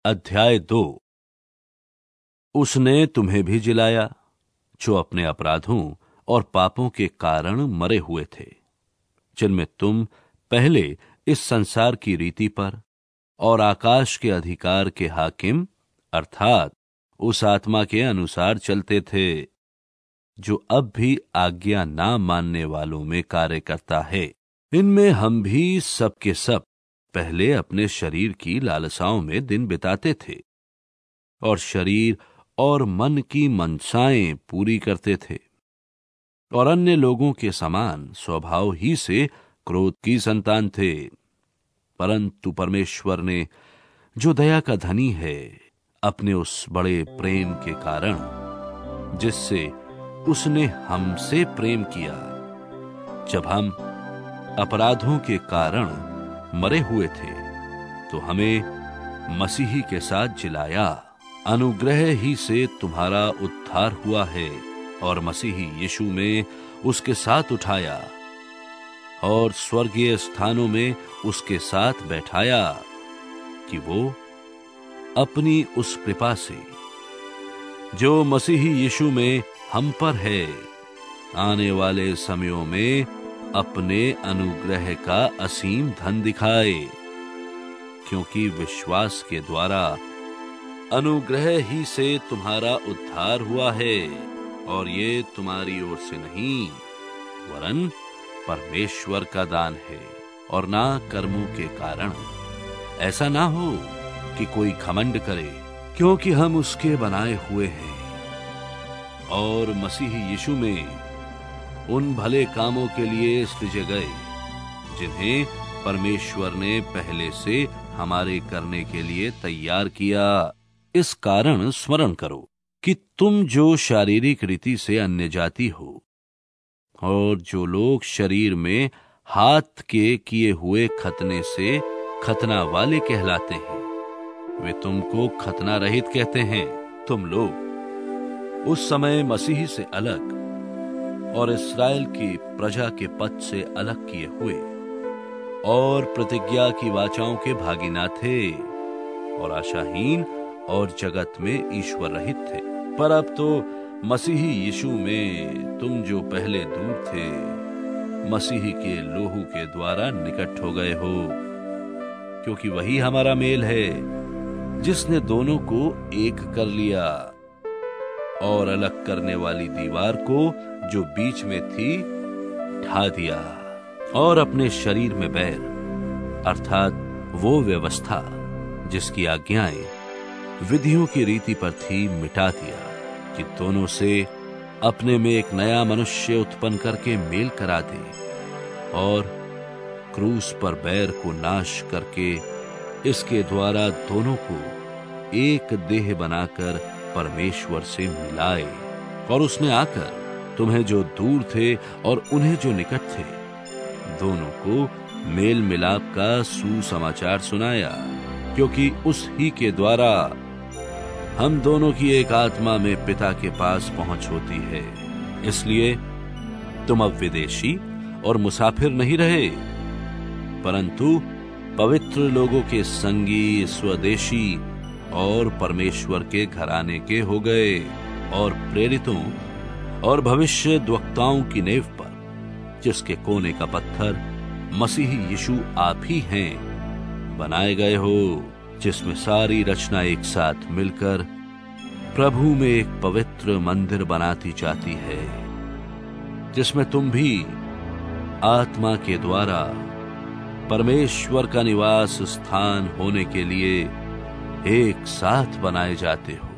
अध्याय 2। उसने तुम्हें भी जिलाया जो अपने अपराधों और पापों के कारण मरे हुए थे, जिनमें तुम पहले इस संसार की रीति पर और आकाश के अधिकार के हाकिम अर्थात उस आत्मा के अनुसार चलते थे, जो अब भी आज्ञा ना मानने वालों में कार्य करता है। इनमें हम भी सब के सब पहले अपने शरीर की लालसाओं में दिन बिताते थे और शरीर और मन की मनसाएं पूरी करते थे, और अन्य लोगों के समान स्वभाव ही से क्रोध की संतान थे। परंतु परमेश्वर ने, जो दया का धनी है, अपने उस बड़े प्रेम के कारण, जिससे उसने हमसे प्रेम किया, जब हम अपराधों के कारण मरे हुए थे, तो हमें मसीही के साथ जिलाया। अनुग्रह ही से तुम्हारा उद्धार हुआ है, और मसीही यीशु में उसके साथ उठाया और स्वर्गीय स्थानों में उसके साथ बैठाया, कि वो अपनी उस कृपा से जो मसीही यीशु में हम पर है, आने वाले समयों में अपने अनुग्रह का असीम धन दिखाए। क्योंकि विश्वास के द्वारा अनुग्रह ही से तुम्हारा उद्धार हुआ है, और ये तुम्हारी ओर से नहीं, वरन परमेश्वर का दान है, और ना कर्मों के कारण, ऐसा ना हो कि कोई घमंड करे। क्योंकि हम उसके बनाए हुए हैं और मसीह यीशु में उन भले कामों के लिए सृजे गए, जिन्हें परमेश्वर ने पहले से हमारे करने के लिए तैयार किया। इस कारण स्मरण करो कि तुम जो शारीरिक रीति से अन्य जाति हो, और जो लोग शरीर में हाथ के किए हुए खतने से खतना वाले कहलाते हैं, वे तुमको खतना रहित कहते हैं। तुम लोग उस समय मसीही से अलग और इस्राएल की प्रजा के पद से अलग किए हुए और प्रतिज्ञा की वाचाओं के भागी ना थे, और आशाहीन और जगत में ईश्वर रहित थे। पर अब तो मसीही यीशु में तुम जो पहले दूर थे, मसीही के लोहू के द्वारा निकट हो गए हो। क्योंकि वही हमारा मेल है, जिसने दोनों को एक कर लिया, और अलग करने वाली दीवार को जो बीच में थी ढा दिया, और अपने शरीर में बैर अर्थात वो व्यवस्था जिसकी आज्ञाएं विधियों की रीति पर थी मिटा दिया, कि दोनों से अपने में एक नया मनुष्य उत्पन्न करके मेल करा दे, और क्रूस पर बैर को नाश करके इसके द्वारा दोनों को एक देह बनाकर परमेश्वर से मिलाए। और उसने आकर तुम्हें जो दूर थे और उन्हें जो निकट थे, दोनों को मेल मिलाप का सुसमाचार सुनाया। क्योंकि उस ही के द्वारा हम दोनों की एक आत्मा में पिता के पास पहुंच होती है। इसलिए तुम अब विदेशी और मुसाफिर नहीं रहे, परंतु पवित्र लोगों के संगी, स्वदेशी और परमेश्वर के घराने के हो गए, और प्रेरितों और भविष्यद्वक्ताओं की नेव पर, जिसके कोने का पत्थर मसीही यीशु आप ही हैं, बनाए गए हो, जिसमें सारी रचना एक साथ मिलकर प्रभु में एक पवित्र मंदिर बनाती जाती है, जिसमें तुम भी आत्मा के द्वारा परमेश्वर का निवास स्थान होने के लिए एक साथ बनाए जाते हो।